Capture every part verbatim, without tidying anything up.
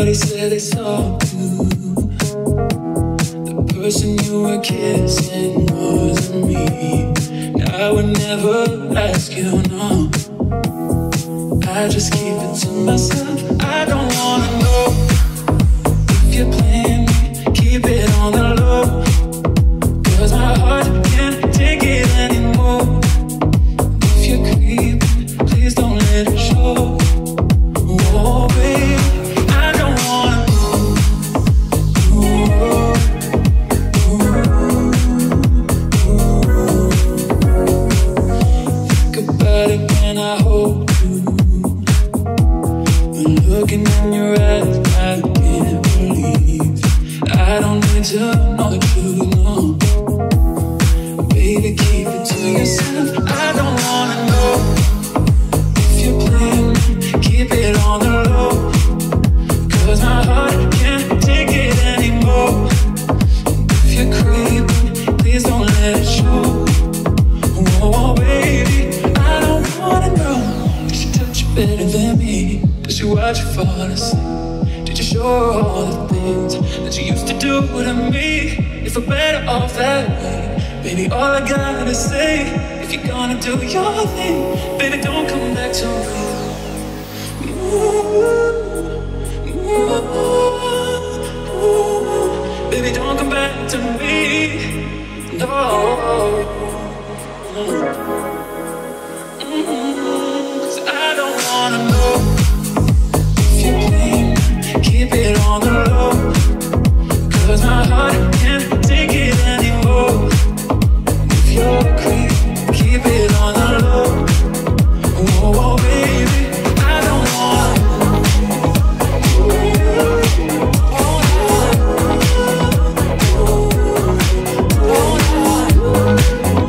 Everybody said they saw you. The person you were kissing wasn't me. I would never ask you, no. I just keep it to myself. I don't wanna know if you're playing me. Keep it on the low, 'cause my heart can't take it anymore. If you're creeping, please don't let it show. Oh, baby, I don't wanna know. Ooh, ooh, ooh. Think about it when I hold you. When looking in your eyes, I can't believe I don't need to know the truth, no. Baby, keep it to yourself. I don't wanna know if you're playing me. Keep it on the low, 'cause my heart can't take it anymore. If you're creeping, please don't let it show. Oh, baby, I don't wanna know. Did she touch you better than me? Did she watch you fall asleep? Did you show her all the things that you used to do to me? If we're better off that way, baby, all I gotta say, if you're gonna do your thing, baby, don't come back to me. Ooh, ooh, ooh. Baby, don't come back to me. No. Mm-hmm. 'Cause I don't wanna know if you're playing me. Keep it on the low, 'cause my heart can't take it anymore. If you're a creep, keep it on the low. Oh, oh baby, I don't wanna. Oh, oh, oh, oh.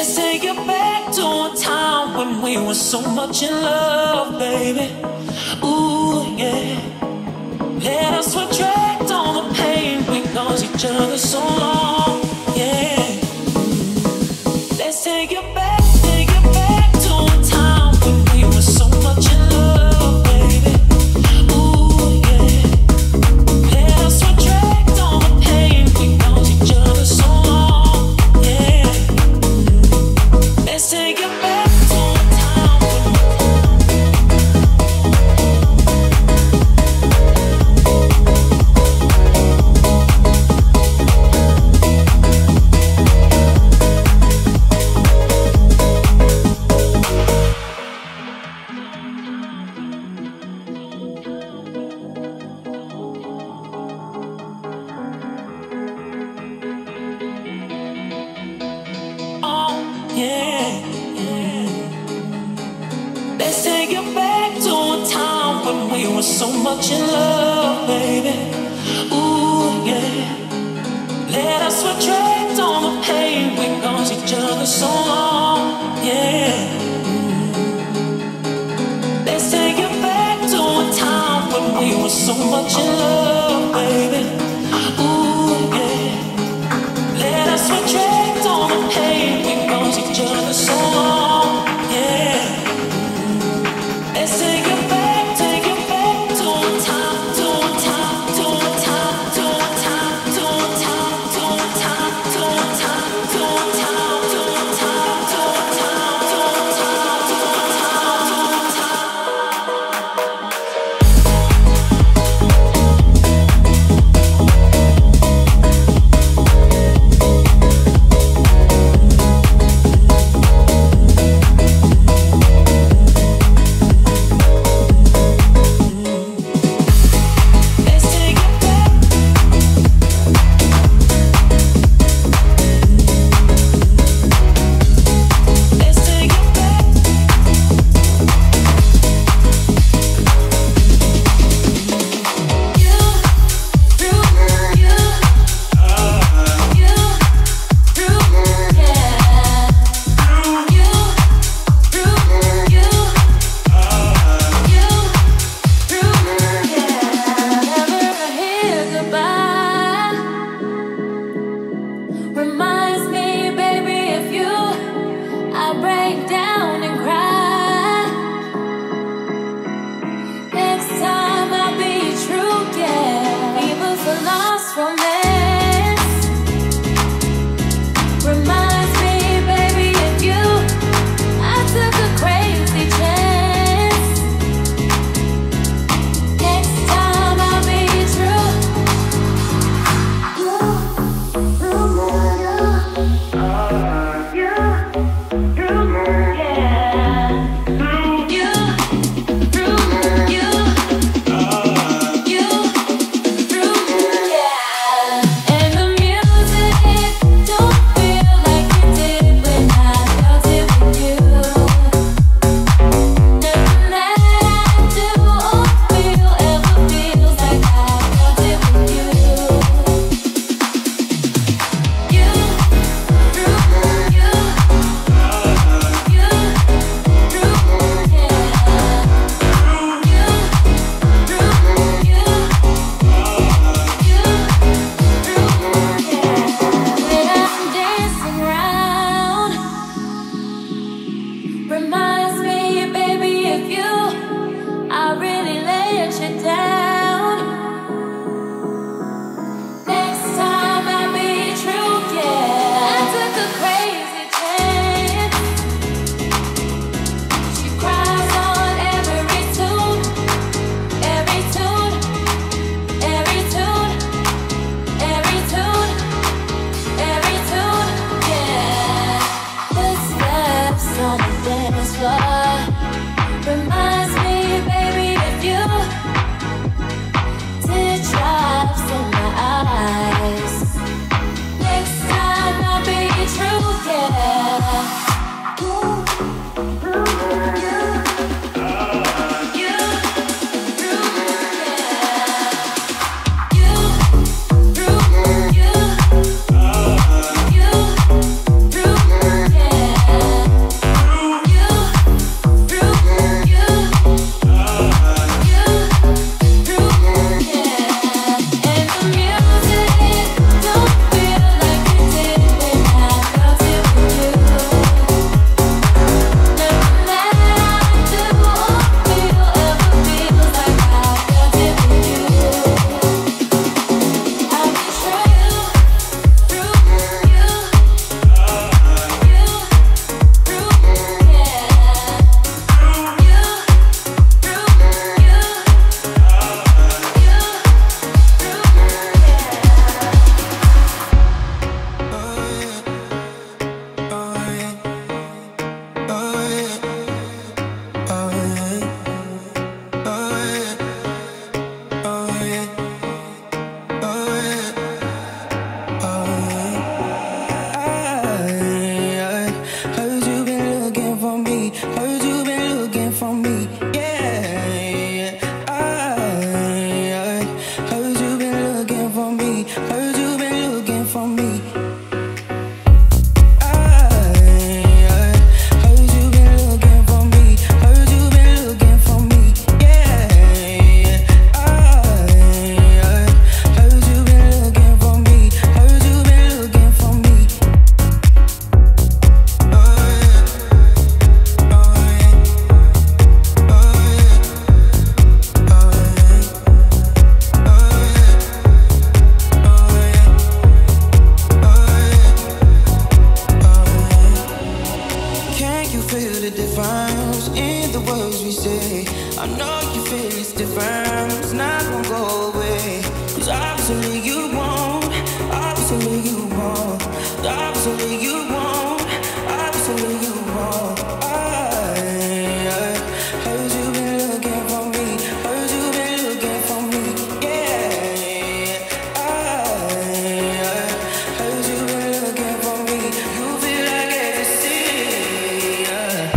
So much in love, baby. Ooh, yeah. Let us retract all the pain we caused each other so long. Yeah. Let's take it back, take it back to a time when we were so much in love, baby. Ooh, yeah. Let us retract all the pain we caused each other so long. Yeah. Let's take it back. So much in love, baby. Ooh, yeah. Let us retract all the pain we caused each other so long. Yeah. Let's take it back to a time when we were so much in love, baby. Ooh, yeah. Let us retract all the pain we caused each other so long. Yeah. Let's take it back. in the words we say. I know you feel it's different, it's not gonna go away. Cause obviously you won't, obviously you won't, obviously you won't, obviously you won't. I, I heard you been looking for me, heard you been looking for me, yeah. I, I heard you been looking for me, you feel like ecstasy, yeah.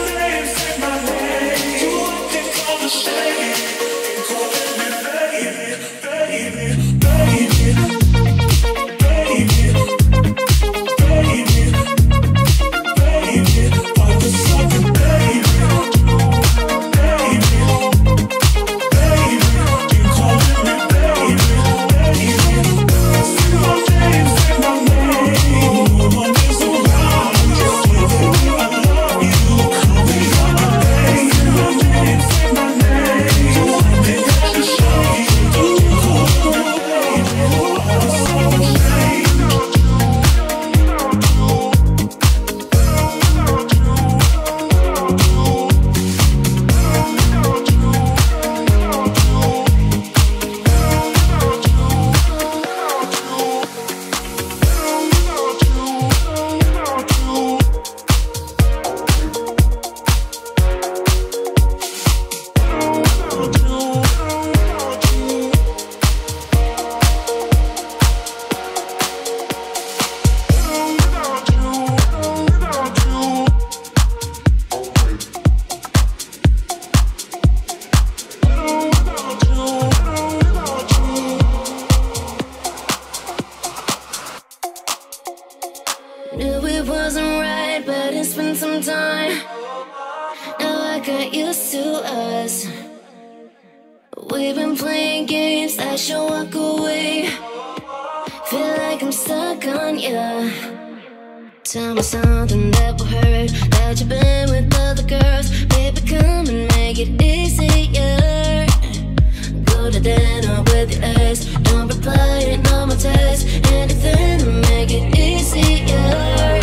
Say my name, say my name. You can call me baby. watch you walk away. Feel like I'm stuck on you. Tell me something that will hurt, that you've been with other girls. Baby, come and make it easier. Go to dinner with your ex, don't reply to no more texts. Anything to make it easier.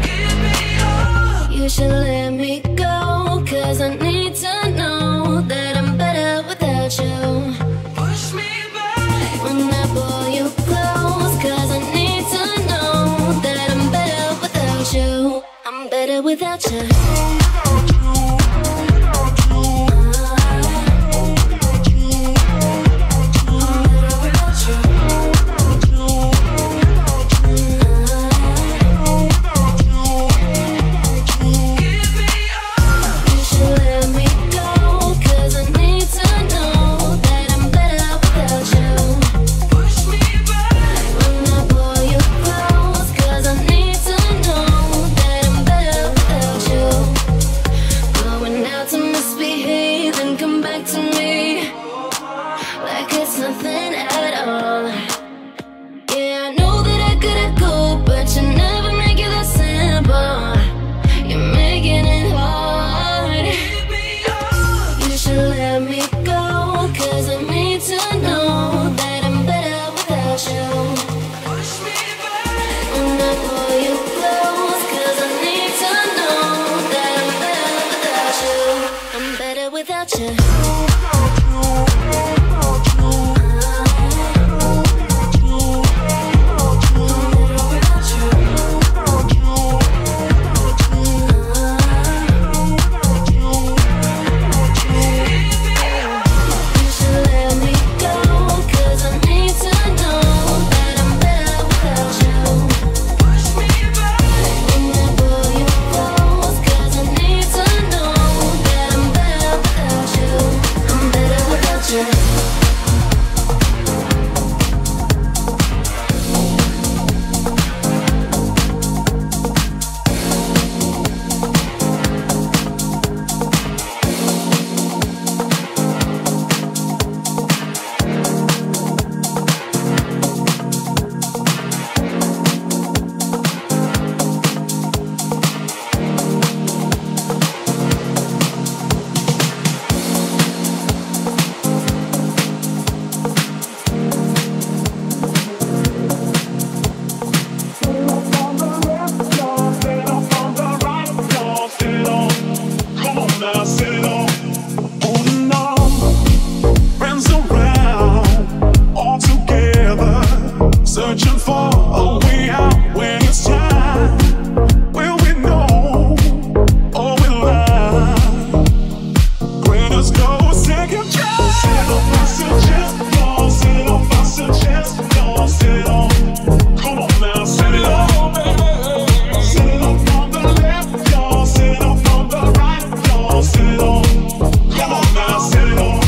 You should let me go, cause I need to know that I'm better without you. Push me back when I pull you close, cause I need to know that I'm better without you. I'm better without you.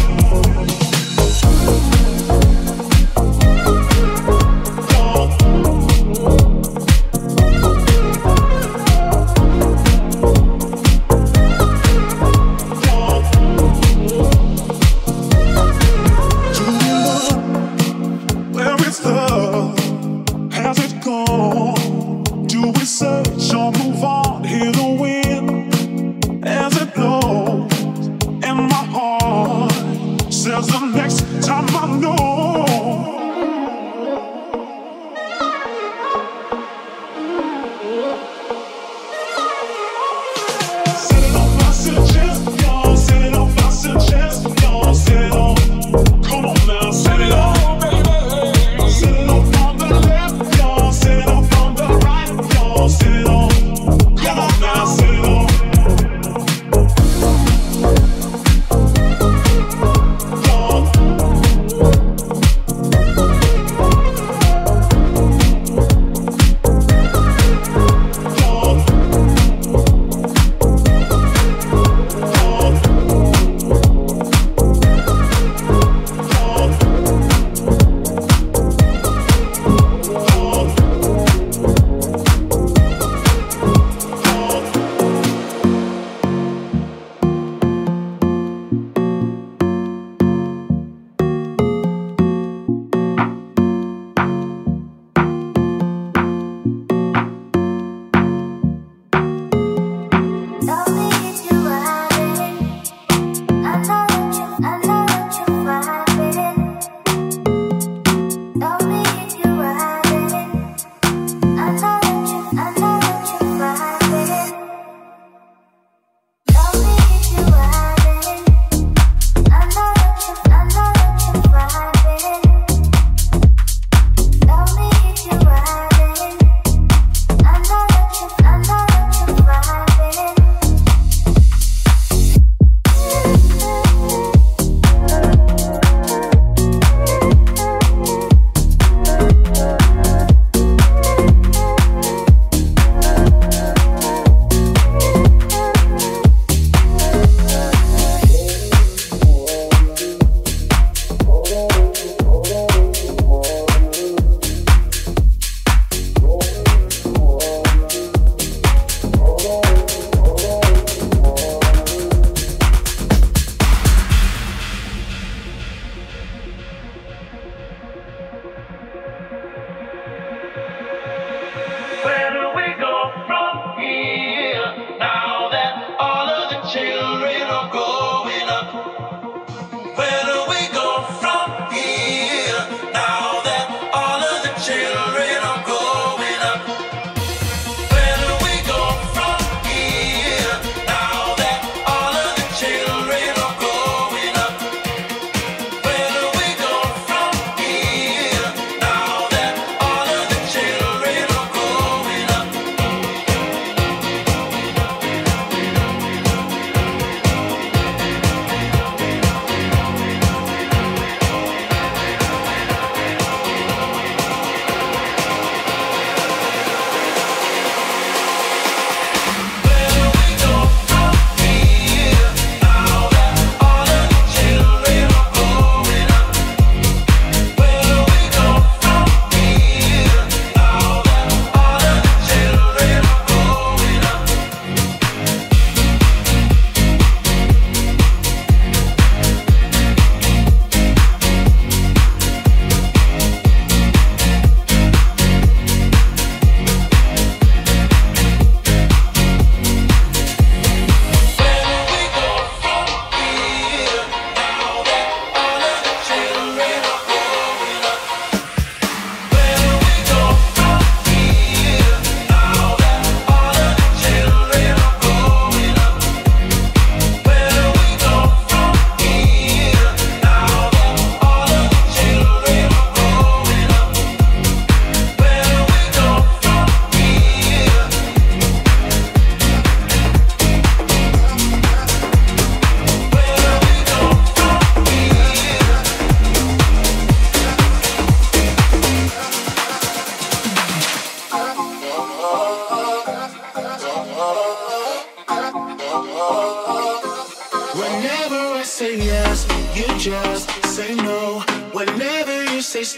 Oh,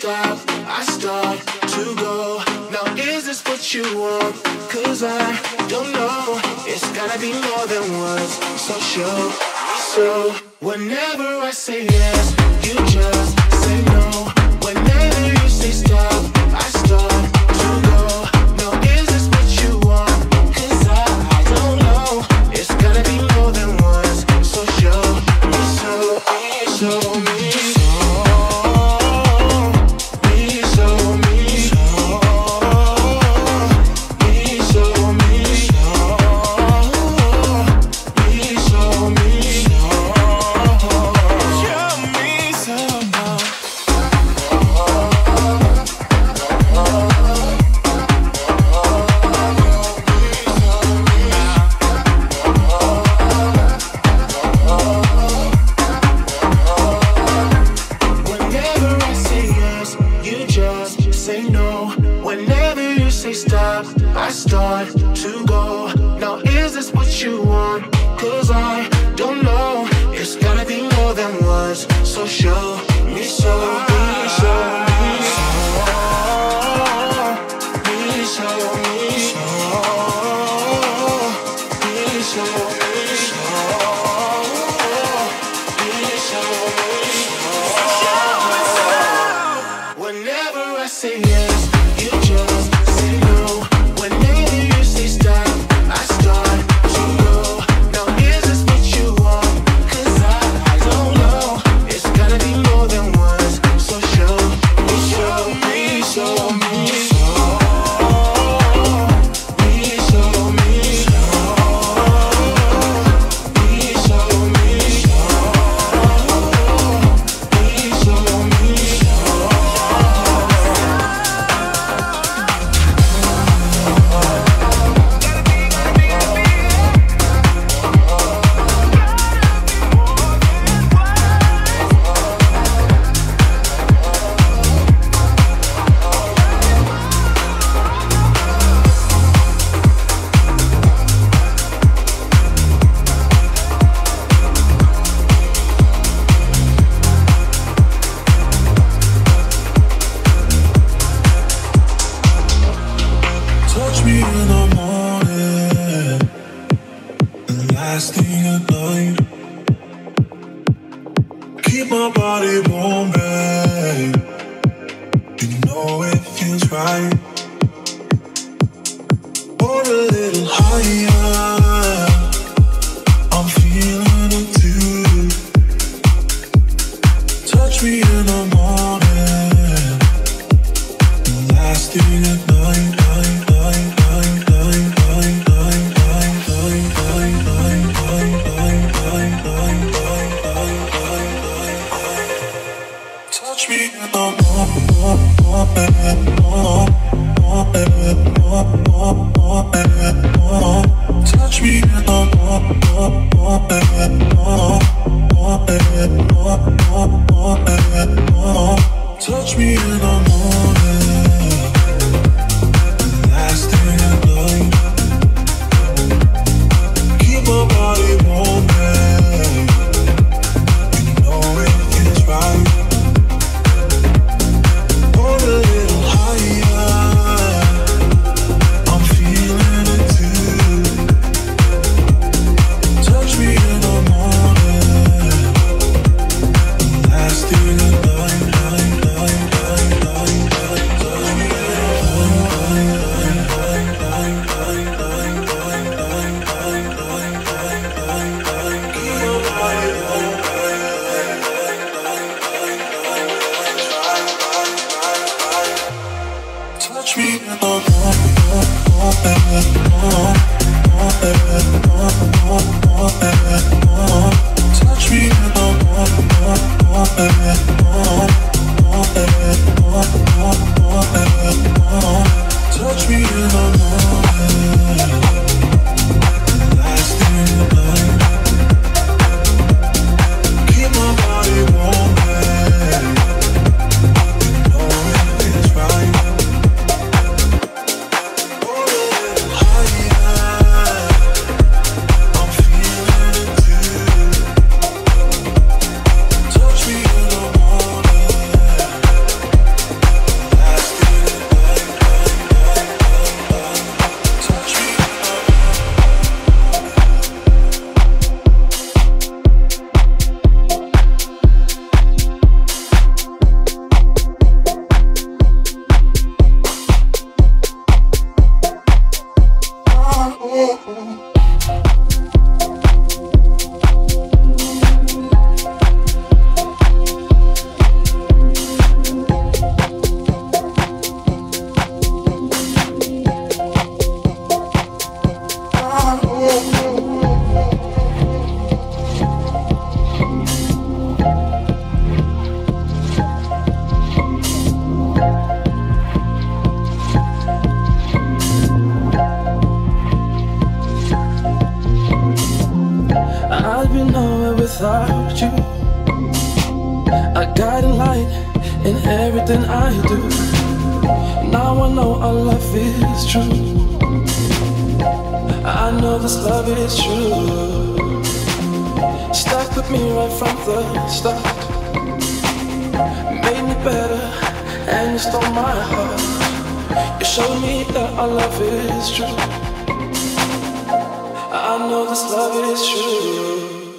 stop, I start to go. Now is this what you want? Cause I don't know. It's gotta be more than words. So show me so. Whenever I say yes, you just say no. Whenever you say stop, I start to go. Now is this what you want? Cause I, I don't know. It's gotta be more than words. So show me so. Show me so. I start to go. Now is this what you want? Cause I don't know. It's gotta be more than words. So show me so. Me so. Me so. Me so. Me so. Me so. Me so. Me so. Whenever I say yes, you just say no. Whenever you say stop, I start to go. Now is this what you want? Cause I, I don't know. It's gotta be more than words. So show me, show me, show me, show me, show me, show me, show me, touch me in the morning and last thing at night. Keep my body warm, babe. You know it feels right. Or a little higher. I'm feeling it too. Touch me in the morning and last thing at night. Touch me in the Touch me in the Touch me in the morning, last thing at night. Keep my body warm, babe. You know it feels right. Or a little higher. I'm feeling it too. Touch me in the morning, last thing at night, night, night, night, night. everything I do. Now I know our love is true. I know this love is true. Stuck with me right from the start. Made me better and you stole my heart. You showed me that our love is true. I know this love is true.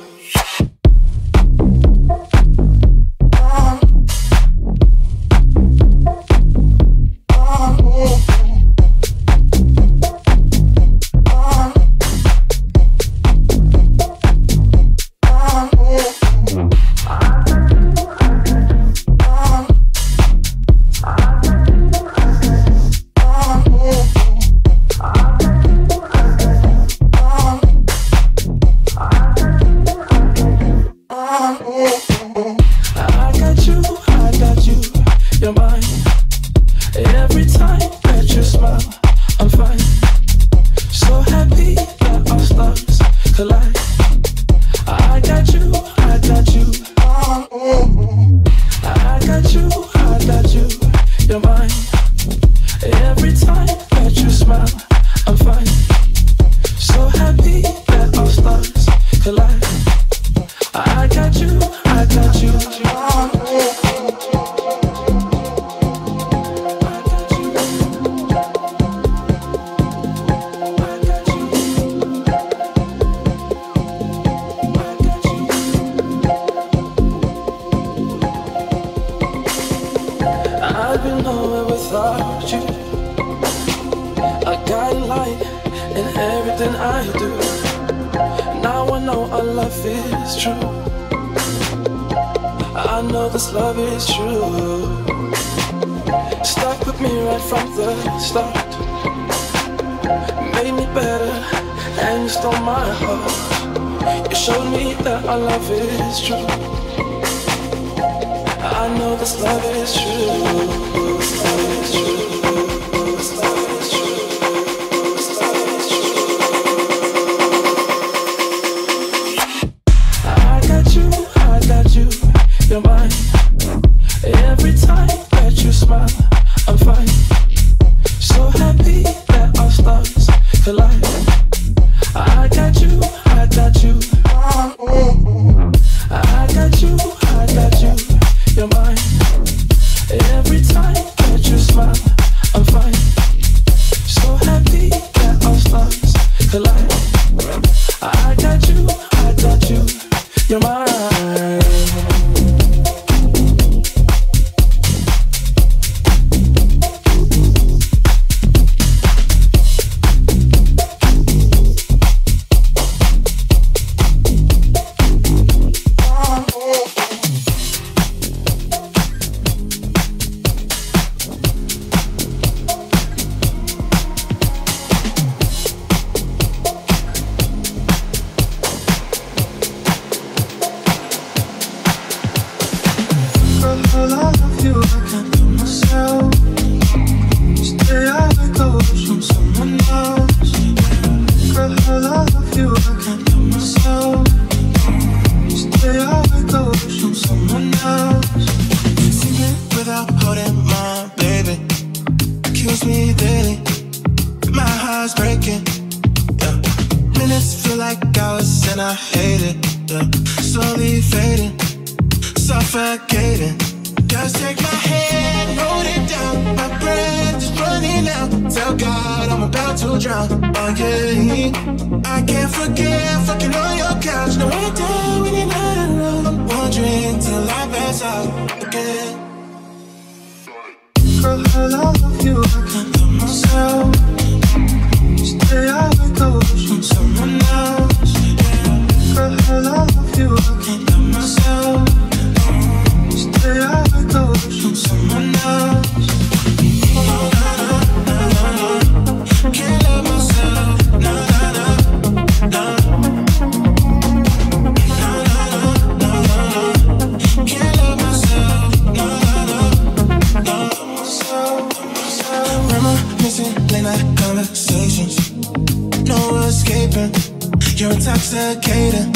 You're intoxicating.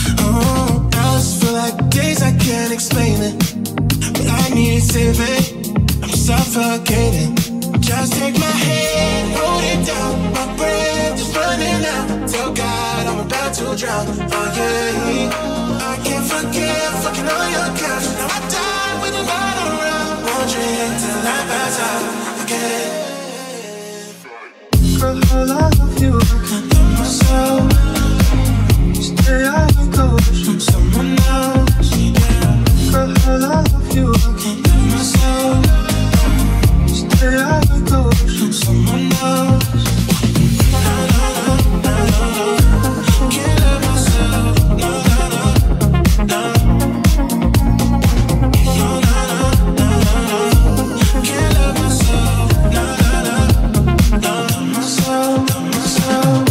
Oh, I just feel like days I can't explain it, but I need saving. suffocating. Just take my hand, hold it down. My breath is running out. Tell God I'm about to drown. Oh yeah, I can't forget fucking on your couch. Now I die when you're not around. Won't drink till I pass out again. Girl, I love you, I can't help myself. Stay out of coach from someone else. Girl, I love you, I can't help myself. Stay out of coach from someone else. No, no, no, no, no, no. Can't help myself. No, no, no, no. No, no, no, no, no. Can't help myself. No, no, no, no. Myself, myself.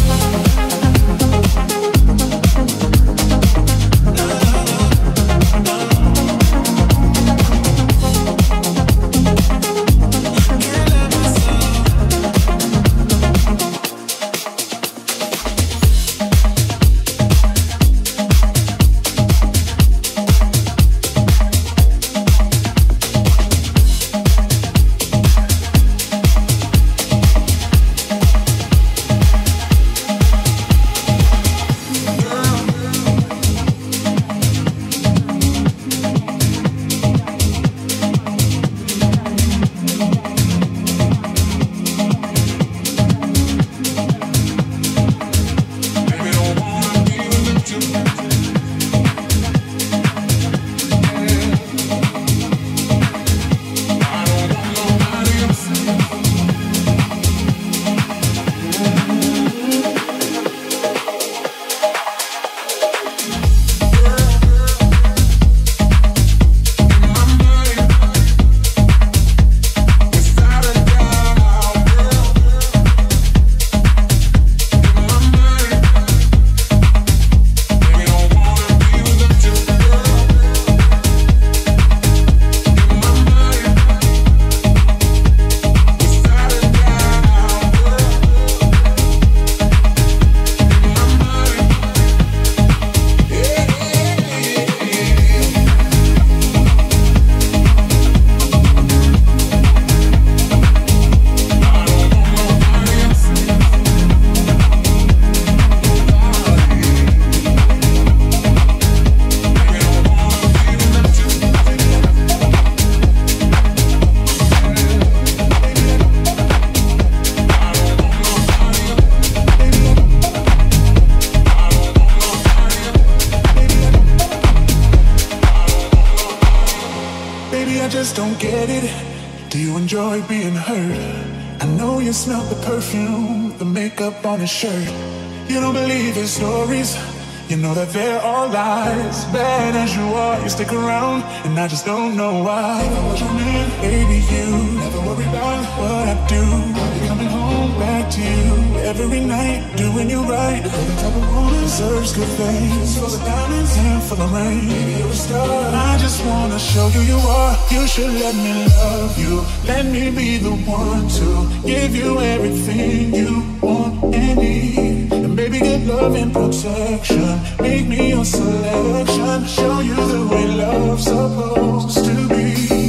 Smell the perfume, the makeup on his shirt. You don't believe his stories, you know that they're all lies. Bad as you are, you stick around, and I just don't know why. If I was your man, baby, you never worry about what I do. I'll be coming home back to you every night, doing you right. You're the type of woman deserves good things. For the diamonds and for the rain, baby, you're a star. I just wanna show you you are. You should let me love you. Let me be the one to give you everything you want and need. And baby, get love and protection. Make me your selection. Show you the way love's supposed to be.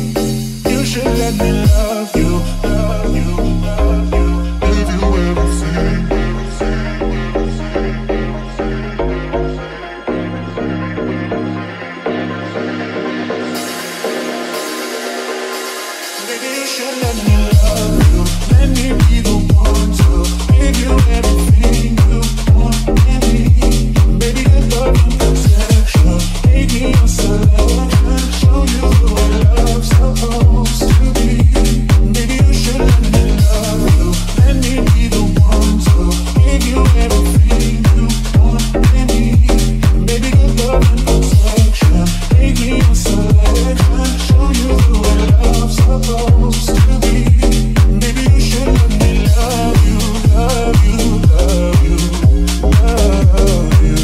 You should let me love you, love you, love you. Give you everything. Baby, you should let me love you. Let me be the one to give you everything you want and need. Baby, get love and protection. Make me your selection. Show you the way love's supposed to be. Baby, you should let me love you. Let me be the one to give you everything you want and need. Baby, get love and protection. Make me your selection. Show you the way love's supposed to be. Baby, you should let me love you, love you, love you, love you.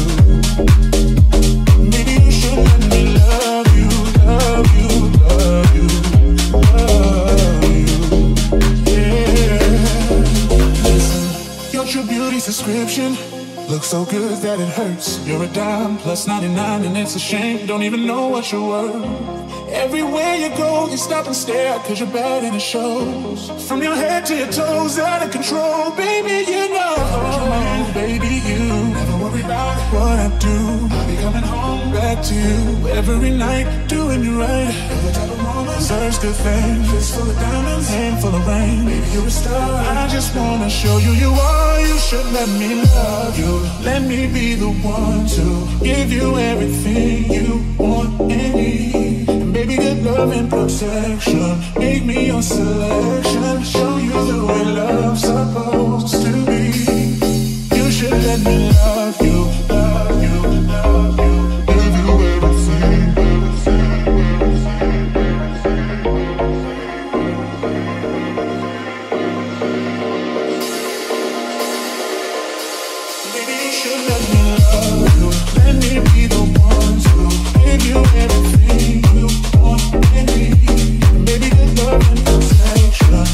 Baby, you should let me love you, love you, love you, love you. Yeah. Listen, your true beauty's description looks so good that it hurts. You're a dime plus ninety-nine and it's a shame. Don't even know what you're worth. Everywhere you go, you stop and stare, cause you're bad and it shows. From your head to your toes, out of control, baby, you know. Baby, you never worry about what I do. I'll be coming home back to you every night, doing you right. You're the type of woman deserves good things. Fist full of diamonds, hand full of rain. Baby, you're a star. I just wanna show you you are. You should let me love you. Let me be the one to give you everything you want and need. And baby, good love and protection. Make me your selection. Show you the way love's supposed to be. You should let me love you, love you, love you. Give you everything, everything, everything. Baby, you should let me love you. Let me be the one to give you everything you want and need. Baby, good love and protection.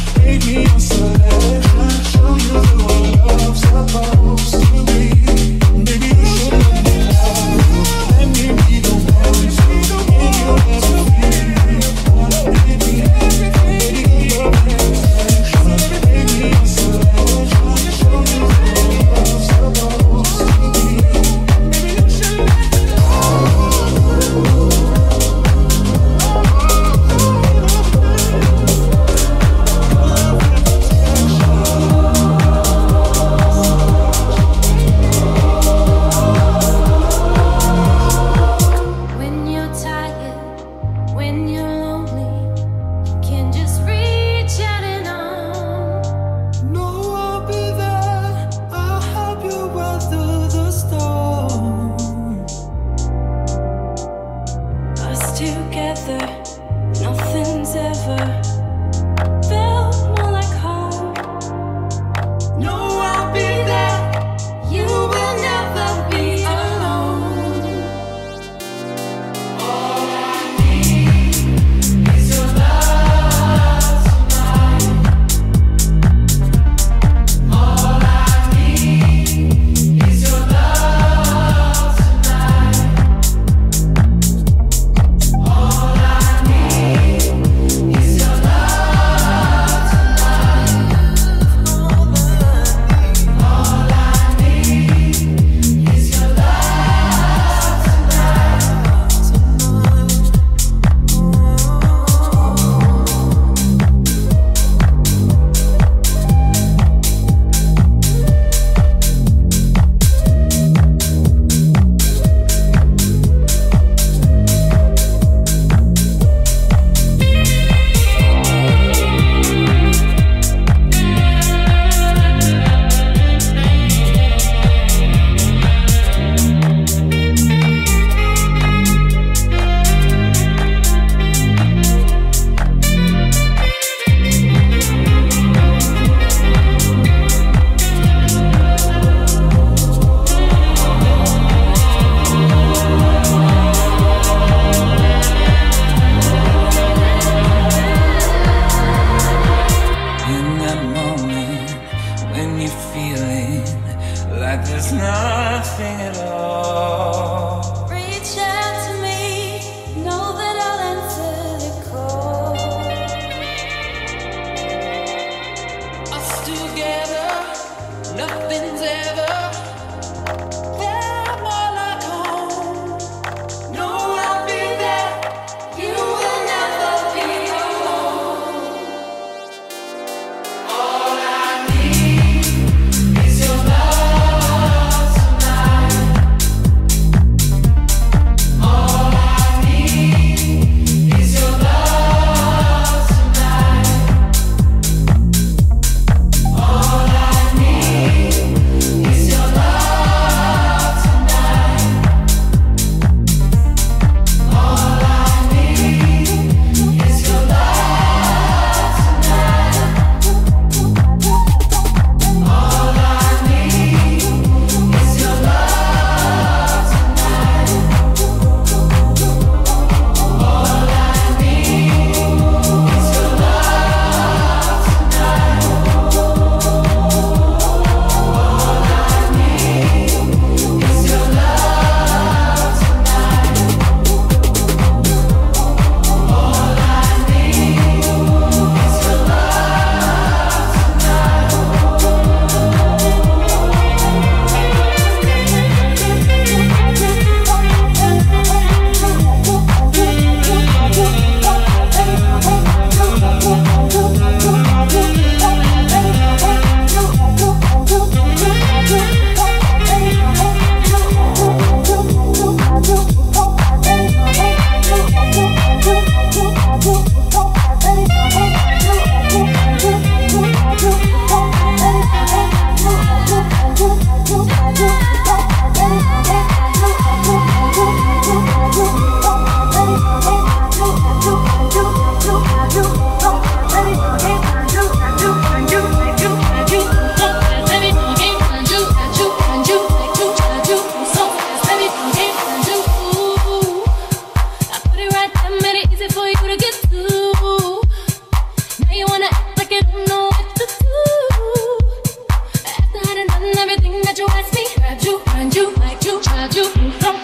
you don't know what to do. After I done done everything that you asked me, grabbed you, find you, liked you, tried you, don't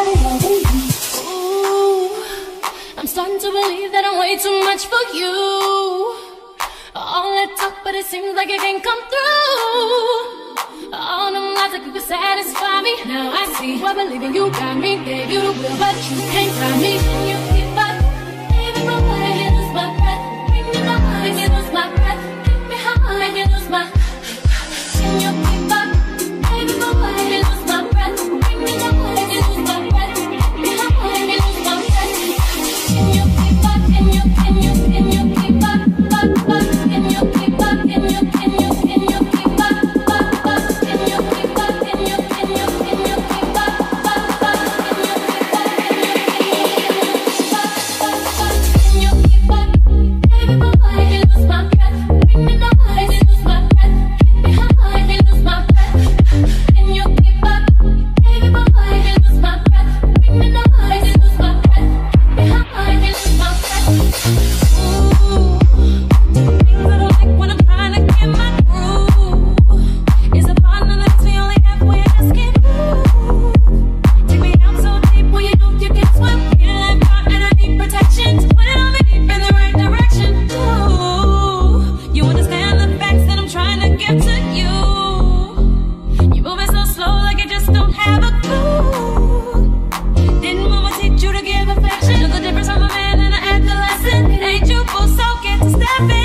Ooh, I'm starting to believe that I'm way too much for you. All that talk, but it seems like it can't come through. All them lies like you could satisfy me. Now I see why believing you got me. Gave you the will, but you can't find me. Can you keep up? Baby, my body, you lose my breath. Bring me down, make me lose my breath. Take me high, make me lose my. Can you keep up? Baby, my body, you lose my breath. Bring me down, make me lose my breath. Take me high, make me lose my breath. Can you keep up? Can you, can you, can you keep up? Up, up. Can you keep up? Can you, can you, can you keep up? Up, up. Can you keep up? Can you, can you, can you keep up? Up, up. Can you keep up? Can you, can you, can you keep up? Up, up. Can you keep up? Baby, my body, you lose my breath. Bring me down, make me lose my breath. Take me high, make me lose my breath. Can you keep up? Baby, my body, you lose my breath. Bring me down, make me lose my breath. Take me high, make me lose my breath. Ooh. Things I don't like when I'm trying to get my groove is a partner that's the only halfway asking. Ooh, take me out so deep when you know you can swim. Feel like caught and I need protection. So put it on me deep in the right direction. Ooh, you understand the facts that I'm trying to give to you. You're moving so slow like you just don't have a clue. Didn't mama teach you to give affection? Know the difference from a man and an adolescent. It ain't you, boo, so get to stepping.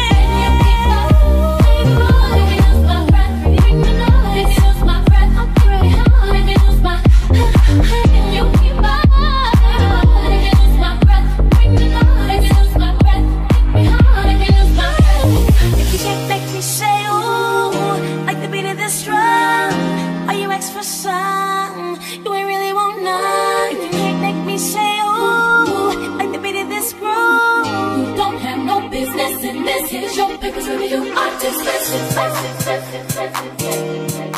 Here's your papers with you, artist, listen, listen, listen, listen.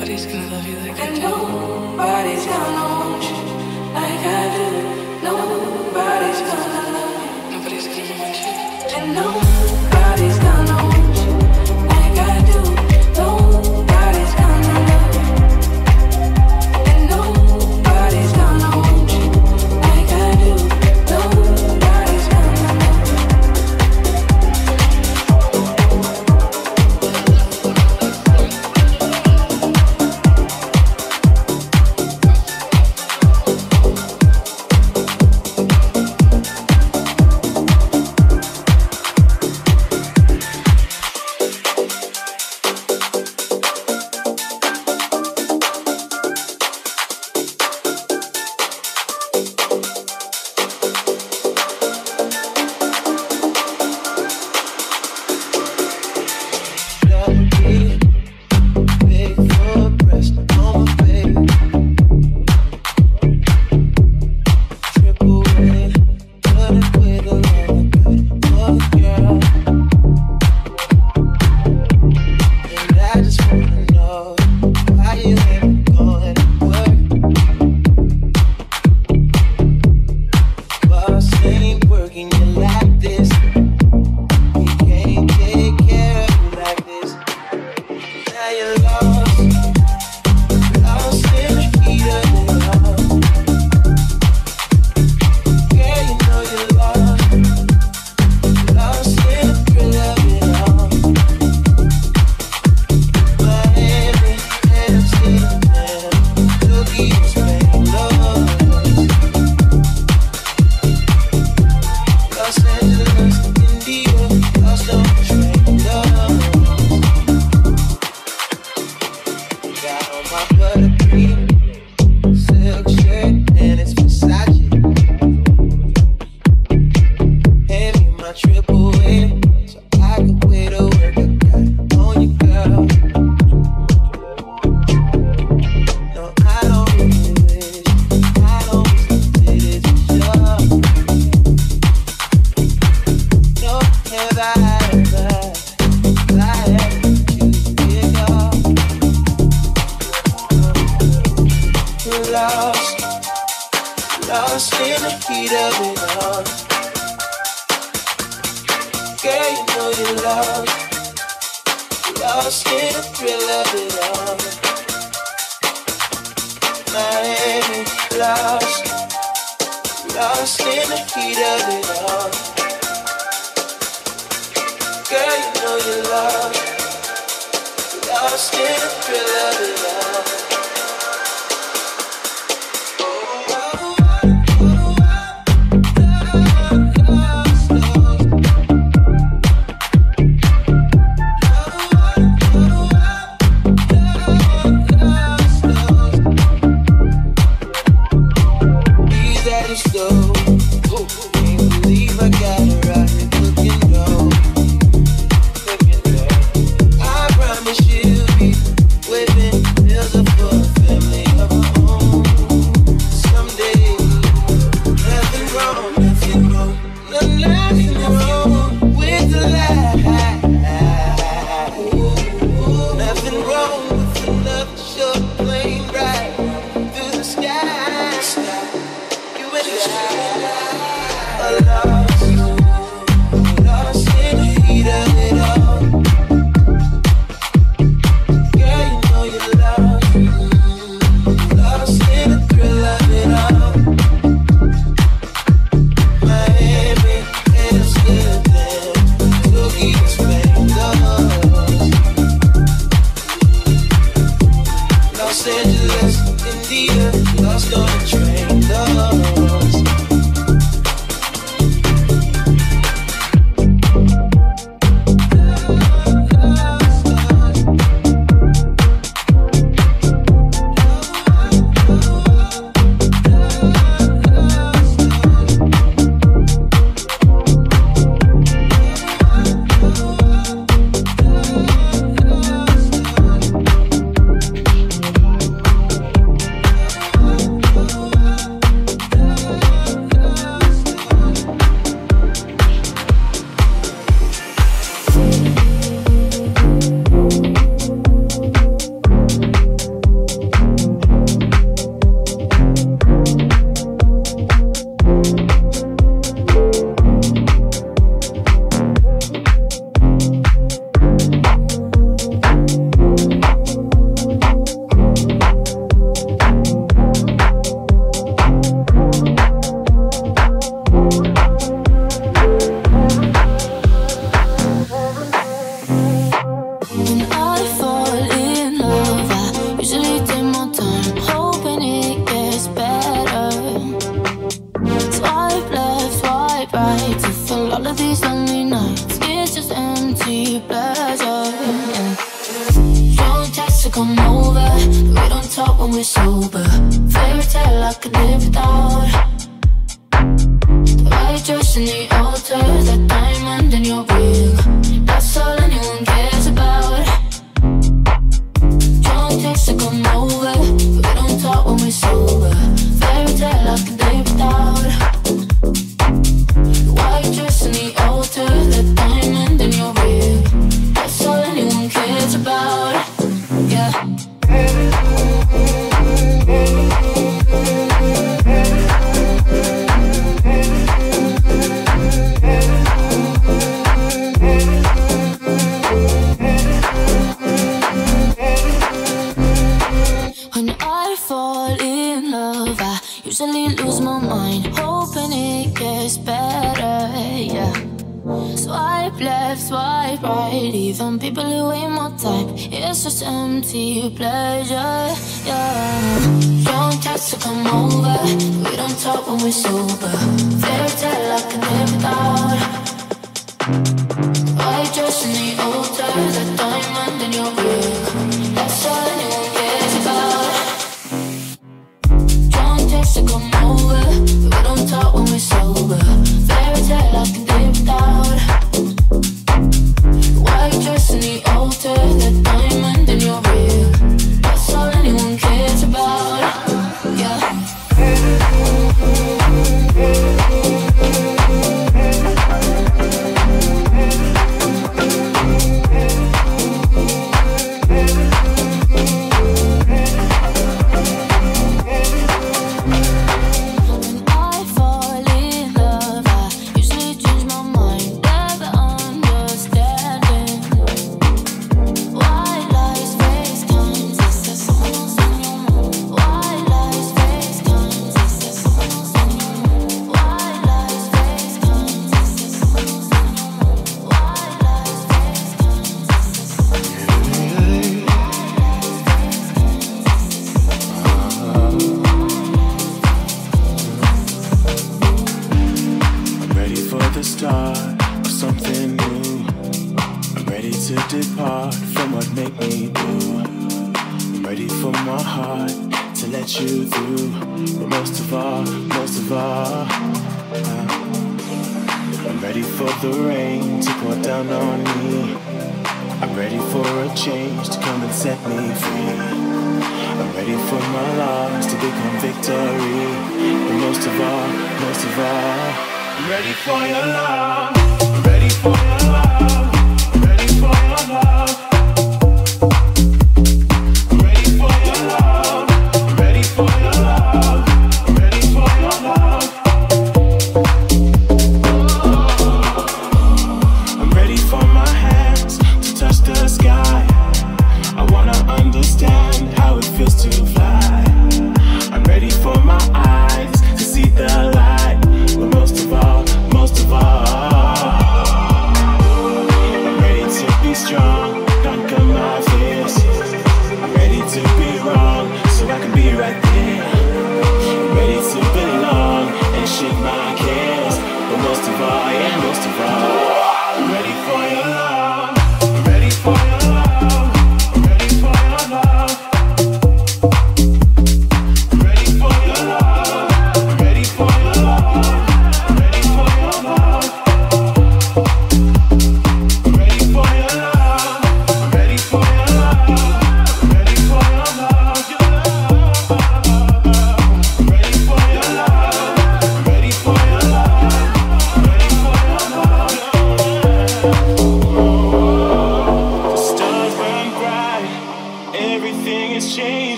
Nobody's gonna love you like I And do. nobody's gonna want you like I do. Nobody's gonna love you. Nobody's gonna want you. And nobody's gonna want you like I do. Nobody's gonna love you. And nobody's gonna want you like I do. Nobody's gonna love you. come over. We don't talk when we're sober. Fairy tale I could live without. The white dress and the altar, that diamond in your ring, that's all anyone cares about. Drunk text to come over. We don't talk when we're sober. Fairy tale I could live without. The white dress and the altar, that diamond in your ring, that's all anyone cares about. Yeah. When I fall in love, I usually lose my mind, hoping it gets better, yeah. Swipe left, swipe right, even people who ain't my type, it's just empty pleasure, yeah. Don't text to come over, we don't talk when we're sober. Fairy tale I can live without. White dress in the altar, that diamond in your ring, that's all anyone cares about. Don't text to come over, we don't talk when we're sober. Fairy tale I can live without. White dress in the altar, that diamond in your ring, that's all anyone cares about. Yeah.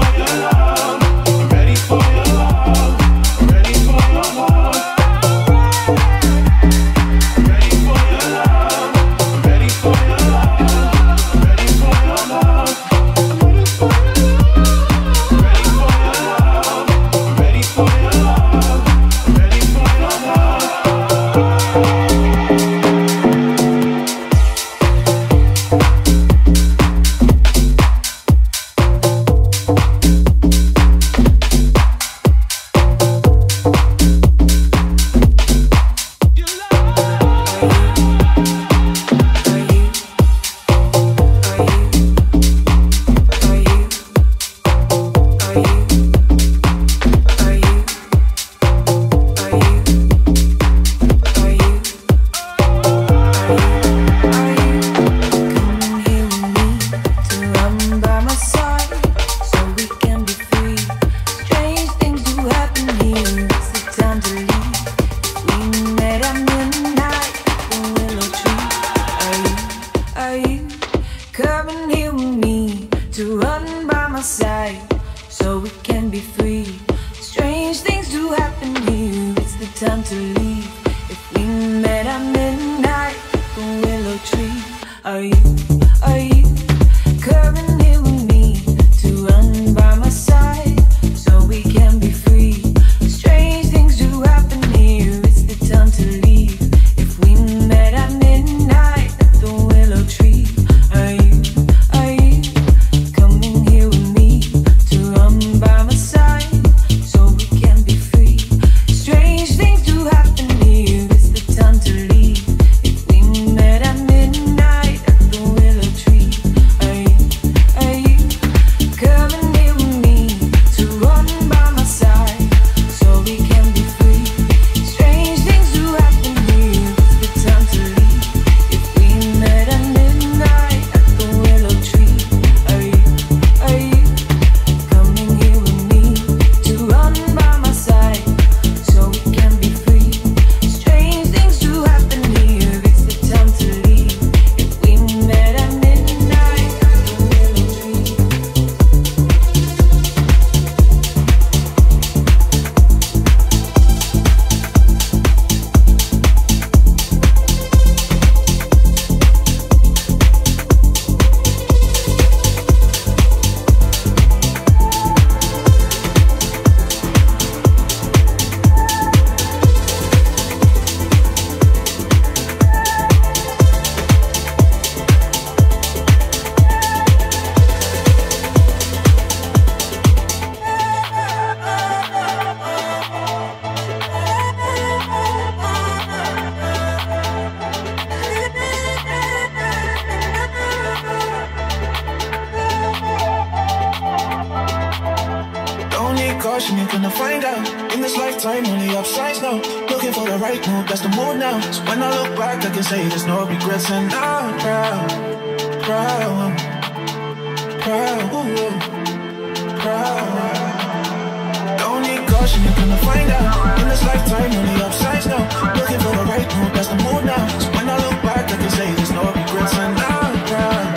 Ready for your love. caution, you're gonna find out. In this lifetime, only upsides now. Looking for the right move, that's the mood now. So when I look back, I can say there's no regrets. And I'm proud, proud, proud, proud. Don't need caution, you're gonna find out. In this lifetime, only upsides now. Looking for the right move, that's the mood now. So when I look back, I can say there's no regrets. And I'm proud.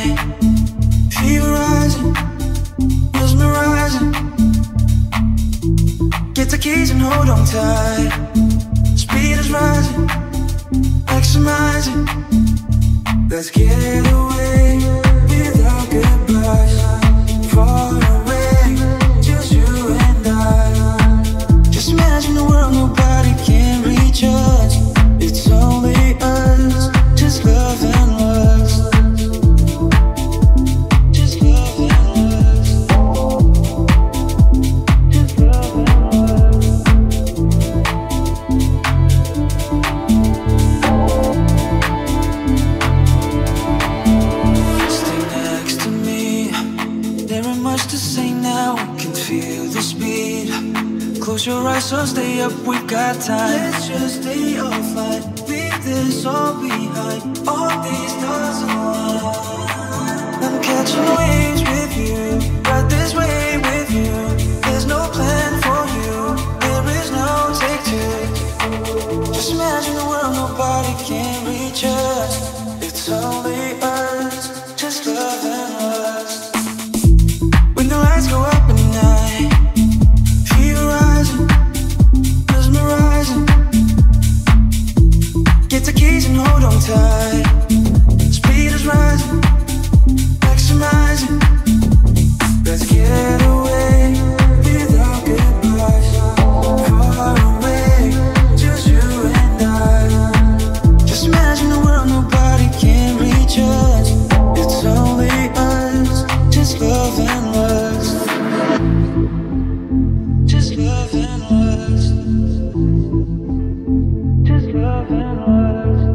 night. Fever rising, mesmerizing. Get the keys and hold on tight. Speed is rising, maximizing. Let's get away without goodbyes. Far away, just you and I. Just imagine a world nobody can reach us. It's only us, just love and lust. Just love and lust. Just love and lust. Stay next to me. There ain't much to say now. We can feel the speed. Close your eyes, so stay up, we got time. Let's just stay offline, leave this all behind. All these stars align. I'm catching waves with you, right this way with you. There's no plan for you, there is no take two. Just imagine a world nobody can reach us. It's only us, just love and lust. When the lights go up at night, fever rising, mesmerizing. Get the keys and hold on tight. Speed is rising, maximizing. Let's get away without goodbyes. Far away, just you and I. Just imagine a world nobody can reach us. It's only us, just love and lust. Just love and lust. Just love and lust.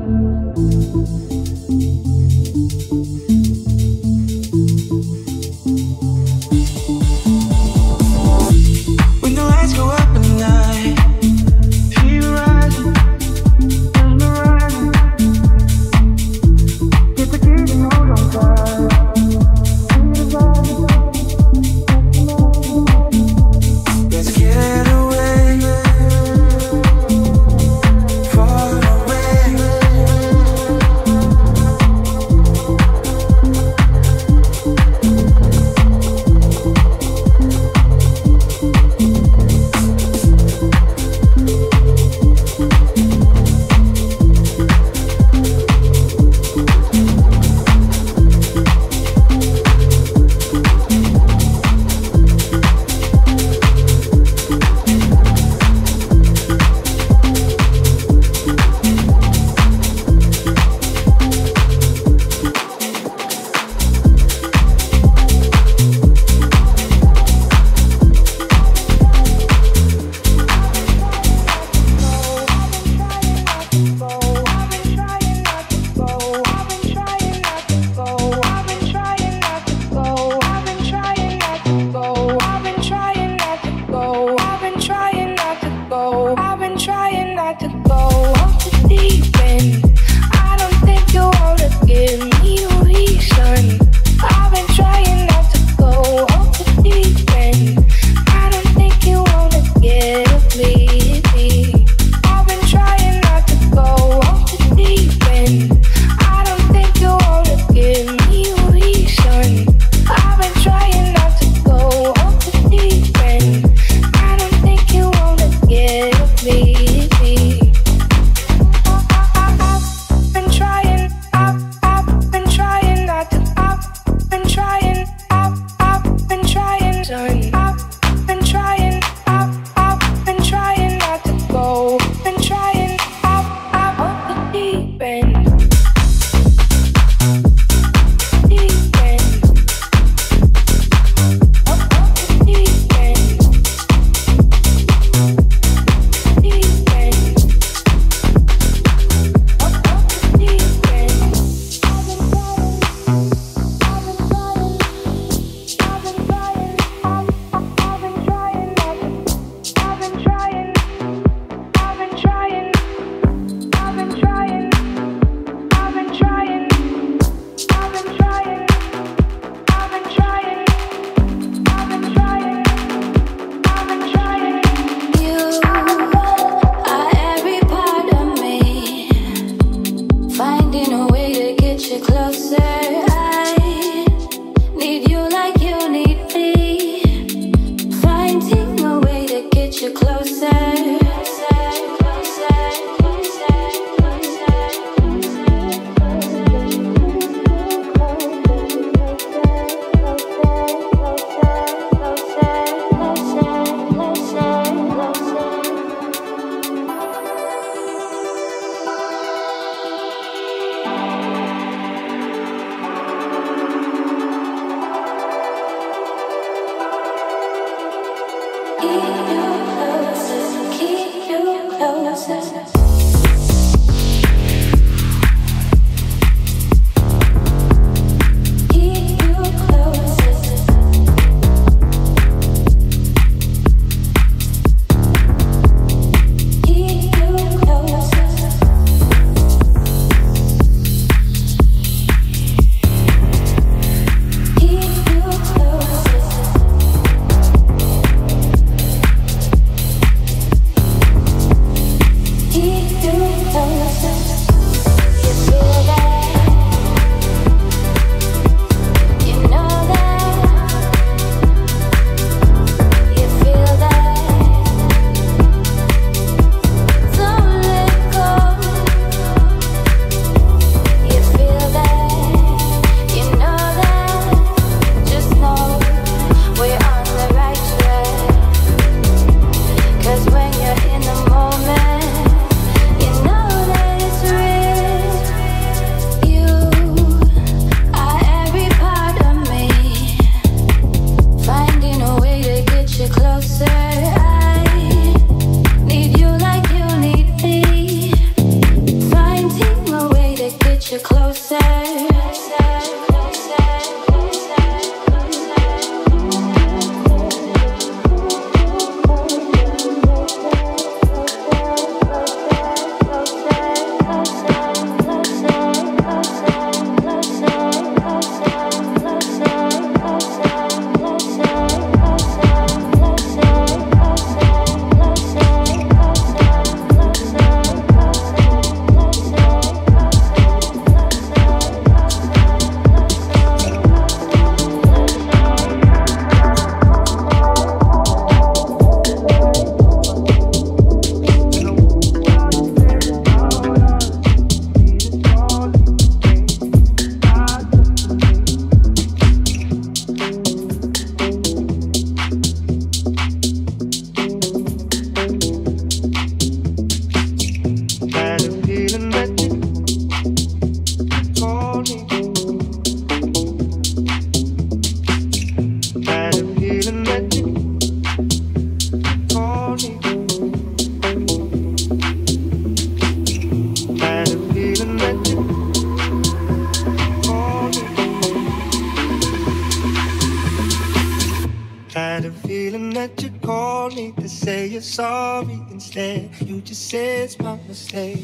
Sorry instead, you just say it's my mistake.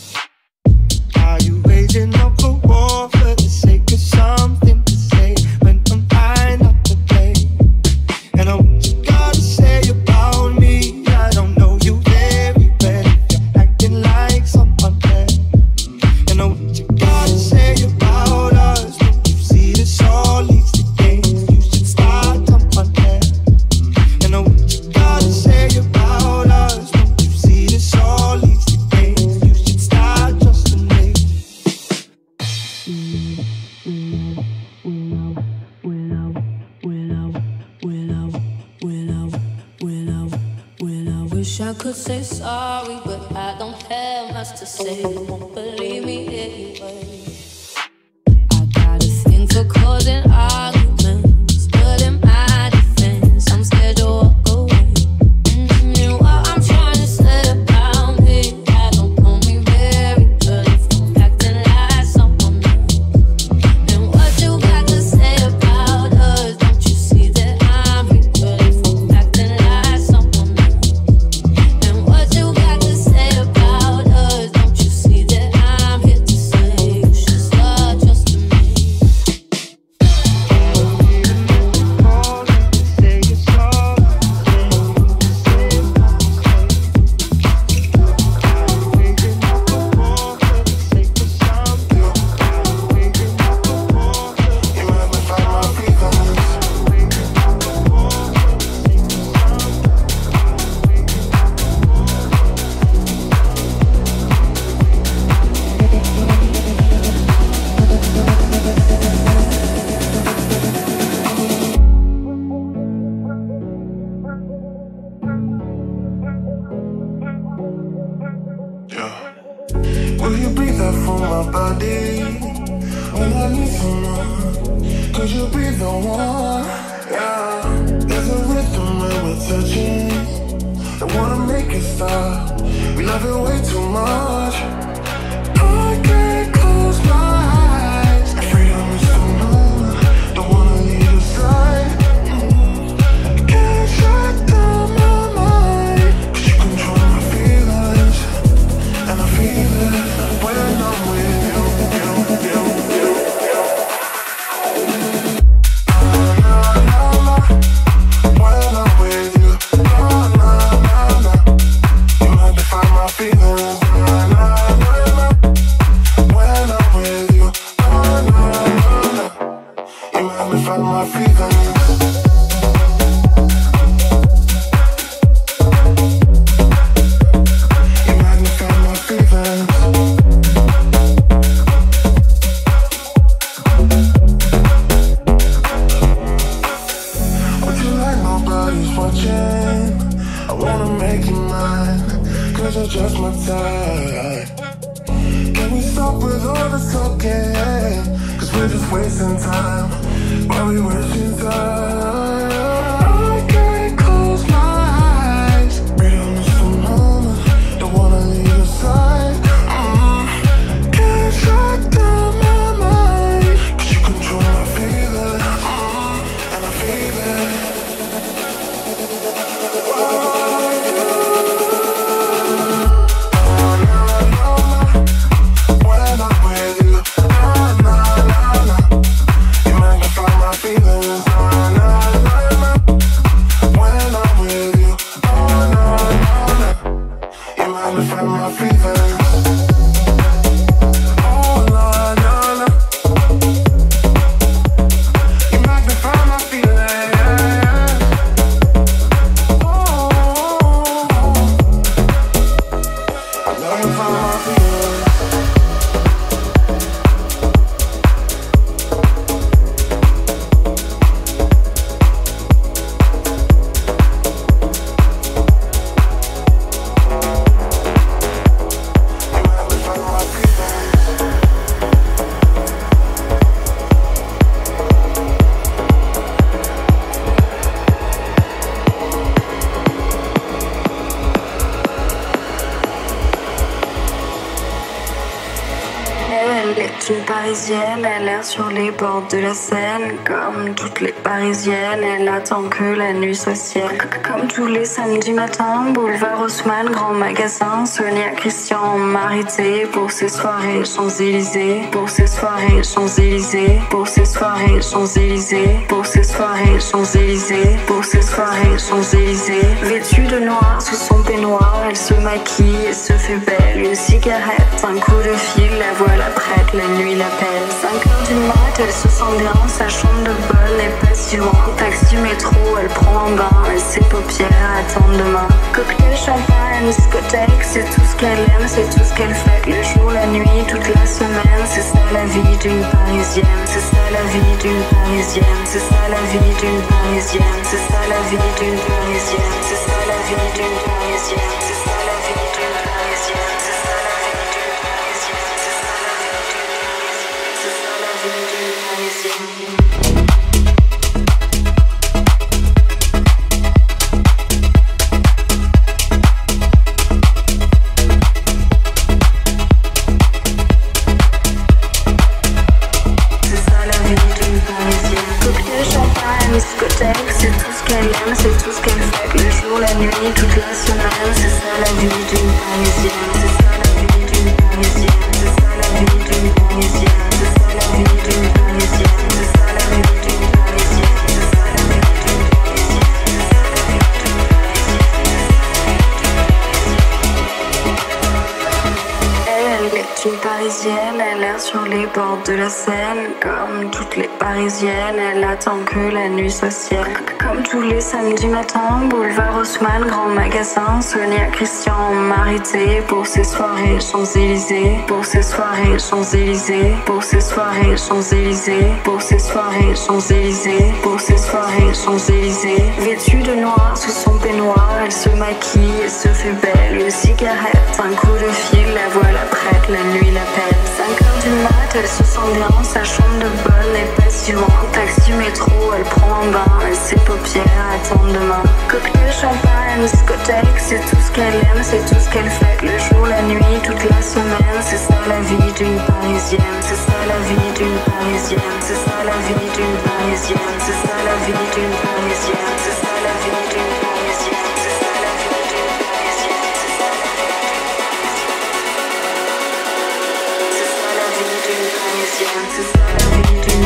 Are you waging up a war for the sake of something to say when I'm fine up to play? And oh, what you gotta say about me, I don't know you very well. You're acting like someone else. And oh, what you gotta say about us, don't you see this all leads to games? You should start someone else. And oh, what you gotta say about I could say sorry, but I don't have much to say. You won't believe me anyway. I got a thing for causing arguments, but in my defense, I'm scared to walk away. Mm-hmm. What I'm trying to say about me, I don't know me very good if I'm acting like someone else. And what you got to say about us, don't you see that I'm real good if I'm acting like someone else? What you got to say about us? Don't you see that I'm here to say you should start trusting me? Will you breathe out from my body when I need someone? Cause you'll be the one, yeah. There's a rhythm when we're touching. that wanna make it stop. We love it way too much. I can't close my eyes. Freedom is so new, don't wanna leave your side. Mm-hmm. Can't shut down my mind, 'cause you control my feelings, and I feel it when I'm with you, you, you, you, you. Na, na, na, when I'm with you, na, na, na, na. You magnify my feelings, na, na, na, na. When I'm with you, na, na, na, na. You magnify my feelings. You magnify my feelings. Would you like nobody's watching? I wanna make you mine, 'cause you're just my type. Can we stop with all the talking? 'Cause we're just wasting time. Why we wasting time? I can't close my eyes. Freedom is so numb, don't wanna leave your side. Mm. Can't shut down my mind, 'cause you control my feelings, mm. and I feel it. When I'm with you, na, na, na, na. You magnify my feelings, na, na, na, na. When I'm with you, na, na, na, na. You magnify my feelings. Oh, na, na, na. You magnify my feelings. Oh, magnify my feelings. Elle est une parisienne, elle erre sur les bords de la Seine. Comme toutes les parisiennes, elle attend que la nuit soit sienne. Comme tous les samedis matins, boulevard Haussmann, grand magasin. Sonia Christian, Marité, pour ses soirées Champs-Élysées. Pour ses soirées Champs-Élysées. Pour ses soirées Champs-Élysées. Pour ses soirées Champs-Élysées. Pour ses soirées Champs-Élysées. Vêtue de noir sous son peignoir, elle se maquille et se fait belle. Une cigarette, un coup de fil, la voilà prête, la nuit l'appelle. cinq heures du mat, elle se sent bien, sa chambre de bonne n'est pas si loin. Taxi, métro, elle prend un bain et ses paupières attendent demain. Cocktail, champagne, discothèque, c'est tout ce qu'elle aime, c'est tout ce qu'elle fait. Le jour, la nuit, toute la semaine, c'est ça la vie d'une parisienne. C'est ça la vie d'une parisienne. C'est ça la vie d'une parisienne. C'est ça la vie d'une parisienne. C'est ça la vie d'une parisienne. C'est ça la vie d'une parisienne. C'est ça la vie d'une parisienne. C'est ça la vie d'une parisienne. Discothèque, c'est tout ce qu'elle aime, c'est tout ce qu'elle fait. Le jour, la nuit, toute la semaine, c'est ça la vie d'une parisienne. C'est ça la vie d'une parisienne. C'est ça la vie d'une parisienne. C'est ça la vie d'une parisienne. C'est ça la vie d'une parisienne. C'est ça la vie d'une parisienne. C'est ça la vie d'une parisienne. Elle est une parisienne, elle erre sur les bords de la Seine. Comme toutes les parisiennes, elle attend que la nuit soit sienne. Comme tous les samedis matins, boulevard Haussmann, grand magasin. Sonia Christian, Marité, pour ses soirées Champs-Élysées. Pour ses soirées Champs-Élysées. Pour ses soirées Champs-Élysées. Pour ses soirées Champs-Élysées. Pour ses soirées Champs-Élysées. Vêtue de noir sous son peignoir, elle se maquille et se fait belle. Une cigarette, un coup de fil, la voilà prête, la nuit l'appelle. cinq heures du mat, elle se sent bien dans sa chambre de bonne et passionnante. Taxi, métro, elle prend un bain, elle ses paupières attendent demain. Cocktail, champagne, discothèque, c'est tout ce qu'elle aime, c'est tout ce qu'elle fait. Le jour, la nuit, toute la semaine, c'est ça la vie d'une Parisienne. C'est ça la vie d'une Parisienne. C'est ça la vie d'une Parisienne. C'est ça la vie d'une Parisienne. C'est ça la vie d'une Parisienne. C'est ça la vie d'une Parisienne. C'est ça la vie d'une Parisienne. C'est ça la vie d'une